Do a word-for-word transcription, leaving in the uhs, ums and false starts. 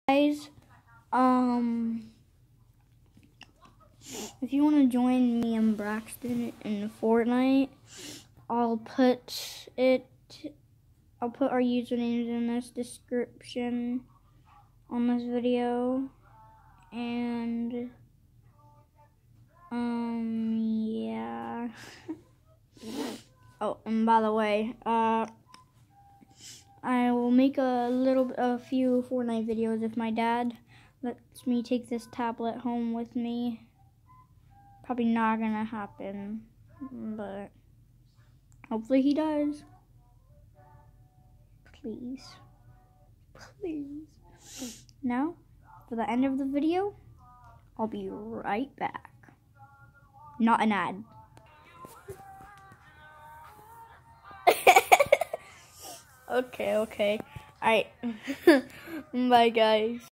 Guys, um, if you want to join me and Braxton in Fortnite, I'll put it, I'll put our usernames in this description on this video, and, um, yeah. Oh, and by the way, uh, I will make a little, a few Fortnite videos if my dad lets me take this tablet home with me. Probably not gonna happen, but hopefully he does. Please, please. Now, for the end of the video, I'll be right back. Not an ad. Okay, okay. Alright. Bye, guys.